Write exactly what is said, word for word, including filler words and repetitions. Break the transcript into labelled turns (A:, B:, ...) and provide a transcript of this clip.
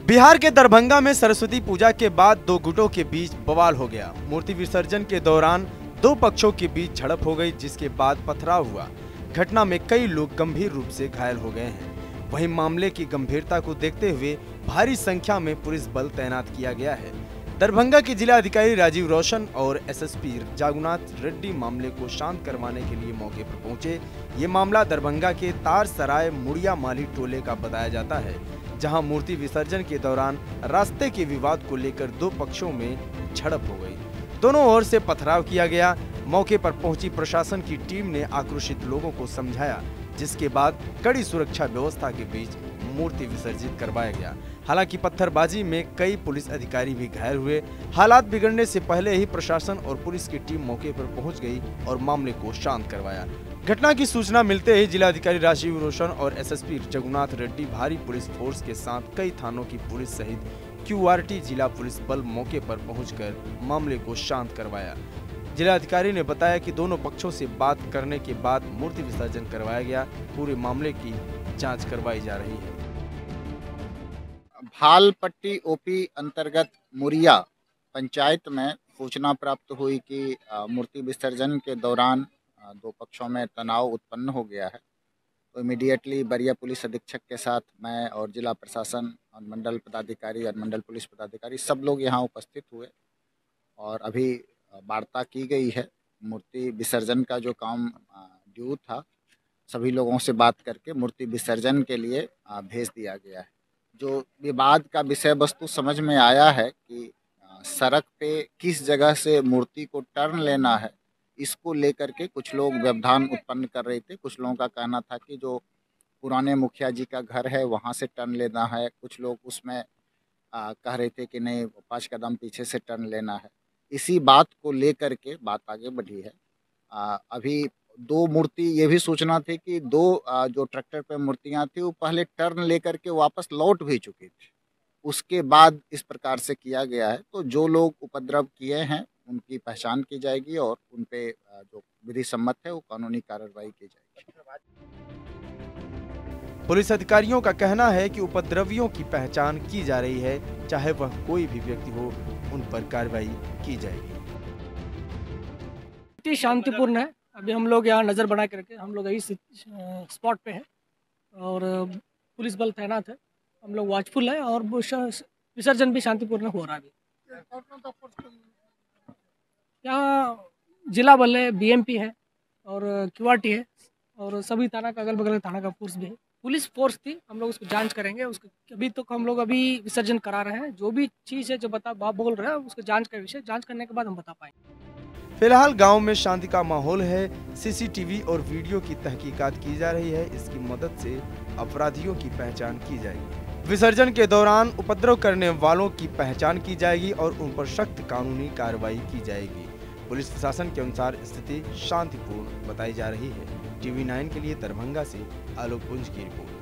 A: बिहार के दरभंगा में सरस्वती पूजा के बाद दो गुटों के बीच बवाल हो गया। मूर्ति विसर्जन के दौरान दो पक्षों के बीच झड़प हो गई, जिसके बाद पथराव हुआ। घटना में कई लोग गंभीर रूप से घायल हो गए हैं। वहीं मामले की गंभीरता को देखते हुए भारी संख्या में पुलिस बल तैनात किया गया है। दरभंगा के जिला अधिकारी राजीव रोशन और एसएसपी जगुनाथ रेड्डी मामले को शांत करवाने के लिए मौके पर पहुंचे। ये मामला दरभंगा के तारसराय मुड़िया माली टोले का बताया जाता है, जहां मूर्ति विसर्जन के दौरान रास्ते के विवाद को लेकर दो पक्षों में झड़प हो गई। दोनों ओर से पथराव किया गया। मौके पर पहुंची प्रशासन की टीम ने आक्रोशित लोगों को समझाया, जिसके बाद कड़ी सुरक्षा व्यवस्था के बीच मूर्ति विसर्जित करवाया गया। हालांकि पत्थरबाजी में कई पुलिस अधिकारी भी घायल हुए। हालात बिगड़ने से पहले ही प्रशासन और पुलिस की टीम मौके पर पहुंच गई और मामले को शांत करवाया। घटना की सूचना मिलते ही जिलाधिकारी राजीव रोशन और एसएसपी जगुनाथ रेड्डी भारी पुलिस फोर्स के साथ कई थानों की पुलिस सहित क्यूआरटी जिला पुलिस बल मौके पर पहुंचकर मामले को शांत करवाया। जिलाधिकारी ने बताया कि दोनों पक्षों से बात करने के बाद मूर्ति विसर्जन करवाया गया। पूरे मामले की जांच करवाई जा रही है।
B: भालपट्टी ओपी अंतर्गत मुरिया पंचायत में सूचना प्राप्त हुई कि मूर्ति विसर्जन के दौरान दो पक्षों में तनाव उत्पन्न हो गया है। तो इमीडिएटली वरीय पुलिस अधीक्षक के साथ मैं और जिला प्रशासन और मंडल पदाधिकारी और मंडल पुलिस पदाधिकारी सब लोग यहाँ उपस्थित हुए और अभी वार्ता की गई है। मूर्ति विसर्जन का जो काम ड्यू था, सभी लोगों से बात करके मूर्ति विसर्जन के लिए भेज दिया गया है। जो विवाद का विषय वस्तु समझ में आया है कि सड़क पे किस जगह से मूर्ति को टर्न लेना है, इसको लेकर के कुछ लोग व्यवधान उत्पन्न कर रहे थे। कुछ लोगों का कहना था कि जो पुराने मुखिया जी का घर है वहाँ से टर्न लेना है। कुछ लोग उसमें आ, कह रहे थे कि नहीं, पाँच कदम पीछे से टर्न लेना है। इसी बात को लेकर के बात आगे बढ़ी है। आ, अभी दो मूर्ति ये भी सूचना थी कि दो आ, जो ट्रैक्टर पे मूर्तियाँ थी वो पहले टर्न लेकर के वापस लौट भी चुकी थी। उसके बाद इस प्रकार से किया गया है। तो जो लोग उपद्रव किए हैं उनकी पहचान की जाएगी और उन पे जो विधि सम्मत है वो कानूनी कार्रवाई की जाएगी।
A: पुलिस अधिकारियों का कहना है कि उपद्रवियों की पहचान की जा रही है, चाहे वह कोई भी व्यक्ति हो, उन पर कार्रवाई की जाएगी।
C: शांतिपूर्ण है। अभी हम लोग यहाँ नज़र बना करके हम लोग यही स्पॉट पे हैं और पुलिस बल तैनात है। हम लोग वॉचफुल है और विसर्जन भी शांतिपूर्ण हो रहा है। यहाँ जिला बल है, बीएमपी है और क्यूआरटी है और सभी थाना का अगल बगल थाना का फोर्स भी है। पुलिस फोर्स थी, हम लोग उसको जांच करेंगे। उसको अभी तो हम लोग अभी विसर्जन करा रहे हैं। जो भी चीज़ है जो बता बाप बोल रहे हैं उसको जांच का विषय जांच करने के बाद हम बता पाएंगे।
A: फिलहाल गांव में शांति का माहौल है। सीसीटीवी और वीडियो की तहकीकात की जा रही है। इसकी मदद से अपराधियों की पहचान की जाएगी। विसर्जन के दौरान उपद्रव करने वालों की पहचान की जाएगी और उन पर सख्त कानूनी कार्रवाई की जाएगी। पुलिस प्रशासन के अनुसार स्थिति शांतिपूर्ण बताई जा रही है। टीवी नाइन के लिए दरभंगा से आलोक पुंज की रिपोर्ट।